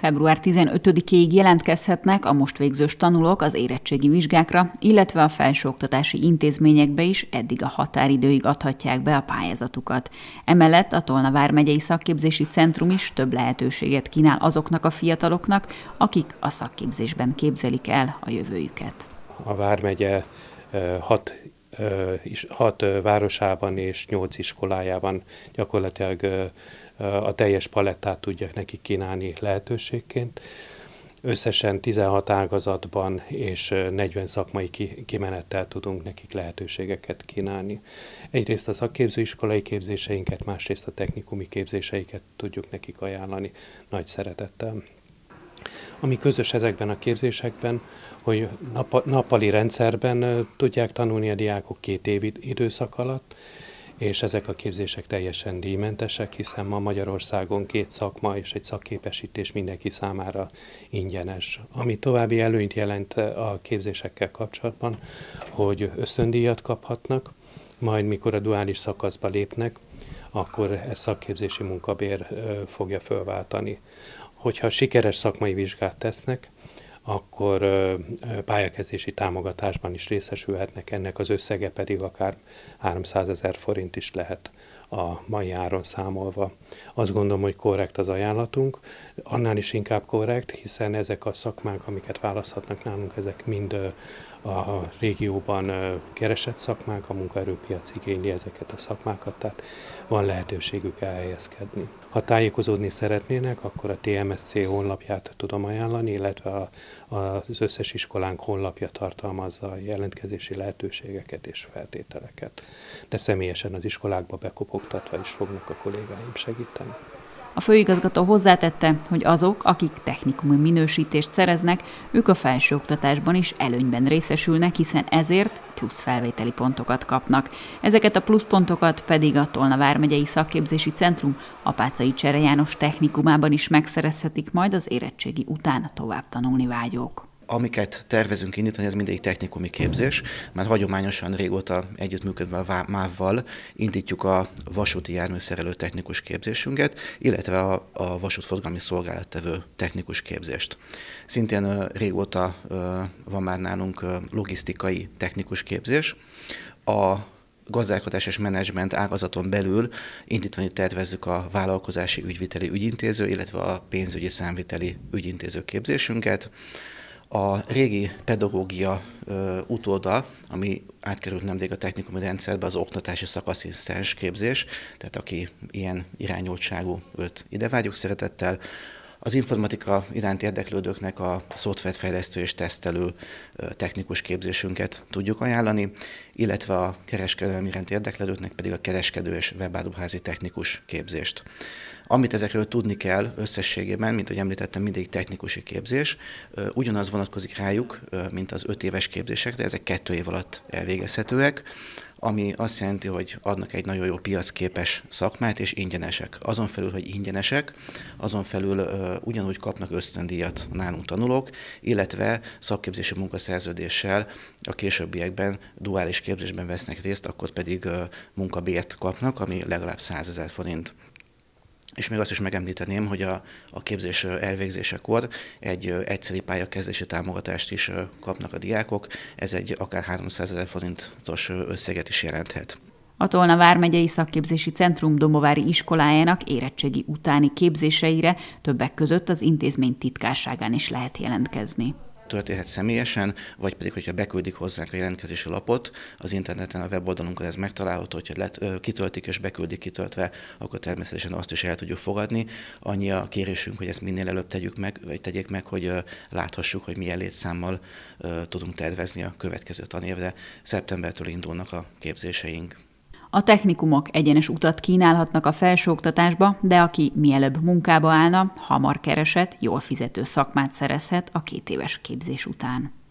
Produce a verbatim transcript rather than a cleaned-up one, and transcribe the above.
február tizenötödikéig jelentkezhetnek a most végzős tanulók az érettségi vizsgákra, illetve a felsőoktatási intézményekbe is eddig a határidőig adhatják be a pályázatukat. Emellett a Tolna vármegyei szakképzési centrum is több lehetőséget kínál azoknak a fiataloknak, akik a szakképzésben képzelik el a jövőjüket. A vármegye hat, hat városában és nyolc iskolájában gyakorlatilag a teljes palettát tudják nekik kínálni lehetőségként. Összesen tizenhat ágazatban és negyven szakmai kimenettel tudunk nekik lehetőségeket kínálni. Egyrészt a szakképzőiskolai képzéseinket, másrészt a technikumi képzéseiket tudjuk nekik ajánlani nagy szeretettel. Ami közös ezekben a képzésekben, hogy nappali rendszerben tudják tanulni a diákok két év időszak alatt, és ezek a képzések teljesen díjmentesek, hiszen ma Magyarországon két szakma és egy szakképesítés mindenki számára ingyenes. Ami további előnyt jelent a képzésekkel kapcsolatban, hogy ösztöndíjat kaphatnak, majd mikor a duális szakaszba lépnek, akkor ez szakképzési munkabér fogja fölváltani. Hogyha sikeres szakmai vizsgát tesznek, akkor pályakezdési támogatásban is részesülhetnek, ennek az összege pedig akár háromszázezer forint is lehet a mai áron számolva. Azt gondolom, hogy korrekt az ajánlatunk, annál is inkább korrekt, hiszen ezek a szakmák, amiket választhatnak nálunk, ezek mind a régióban keresett szakmák, a munkaerőpiac igényli ezeket a szakmákat, tehát van lehetőségük elhelyezkedni. Ha tájékozódni szeretnének, akkor a té em es cé honlapját tudom ajánlani, illetve a, az összes iskolánk honlapja tartalmazza a jelentkezési lehetőségeket és feltételeket. De személyesen az iskolákba bekopogtatva is fognak a kollégáim segíteni. A főigazgató hozzátette, hogy azok, akik technikumi minősítést szereznek, ők a felsőoktatásban is előnyben részesülnek, hiszen ezért plusz felvételi pontokat kapnak. Ezeket a pluszpontokat pedig a Tolna vármegyei szakképzési centrum Apáczai Csere János technikumában is megszerezhetik majd az érettségi után tovább tanulni vágyók. Amiket tervezünk indítani, ez mindegyik technikumi képzés. Már hagyományosan régóta együttműködve a MÁV-val indítjuk a vasúti járműszerelő technikus képzésünket, illetve a, a vasútforgalmi szolgálattevő technikus képzést. Szintén régóta van már nálunk logisztikai technikus képzés. A gazdálkodás és menedzsment ágazaton belül indítani tervezzük a vállalkozási ügyviteli ügyintéző, illetve a pénzügyi számviteli ügyintéző képzésünket. A régi pedagógia ö, utóda, ami átkerült nemrég a technikumi rendszerbe, az oktatási szakaszisztens képzés, tehát aki ilyen irányultságú, őt ide várjuk szeretettel. Az informatika iránt érdeklődőknek a szoftverfejlesztő és tesztelő technikus képzésünket tudjuk ajánlani, illetve a kereskedelmi iránt érdeklődőknek pedig a kereskedő és webáruházi technikus képzést. Amit ezekről tudni kell összességében, mint ahogy említettem, mindegyik technikusi képzés, ugyanaz vonatkozik rájuk, mint az öt éves képzésekre, ezek kettő év alatt elvégezhetőek, ami azt jelenti, hogy adnak egy nagyon jó piacképes szakmát, és ingyenesek. Azon felül, hogy ingyenesek, azon felül uh, ugyanúgy kapnak ösztöndíjat nálunk tanulók, illetve szakképzési munkaszerződéssel a későbbiekben duális képzésben vesznek részt, akkor pedig uh, munkabért kapnak, ami legalább százezer forint. És még azt is megemlíteném, hogy a, a képzés elvégzésekor egy egyszeri pályakezdési támogatást is kapnak a diákok, ez egy akár háromszázezer forintos összeget is jelenthet. A Tolna vármegyei szakképzési centrum domovári iskolájának érettségi utáni képzéseire többek között az intézmény titkárságán is lehet jelentkezni. Történhet személyesen, vagy pedig, hogyha beküldik hozzánk a jelentkezési lapot, az interneten, a weboldalunkon ez megtalálható, hogyha let, kitöltik és beküldik kitöltve, akkor természetesen azt is el tudjuk fogadni. Annyi a kérésünk, hogy ezt minél előbb tegyük meg, vagy tegyék meg, hogy láthassuk, hogy milyen létszámmal tudunk tervezni a következő tanévre. Szeptembertől indulnak a képzéseink. A technikumok egyenes utat kínálhatnak a felsőoktatásba, de aki mielőbb munkába állna, hamar keresett, jól fizető szakmát szerezhet a két éves képzés után.